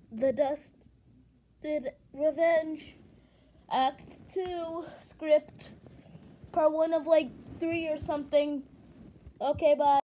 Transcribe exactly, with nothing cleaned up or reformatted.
The Dusted Revenge, Act two, script, part one of like three or something. Okay, bye.